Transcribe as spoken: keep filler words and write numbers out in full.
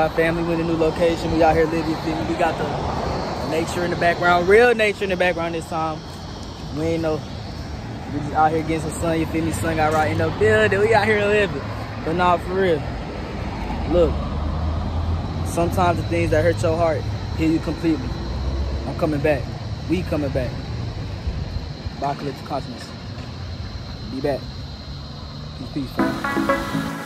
got family with a new location. We out here living, you feel me? We got the nature in the background, real nature in the background this time. We ain't no, we just out here getting some sun, you feel me? SunGodRa in the building, we out here living. But nah, for real. Look, sometimes the things that hurt your heart heal you completely. I'm coming back. We coming back. Bye, collective consciousness. Be back. Peace, peace, fam.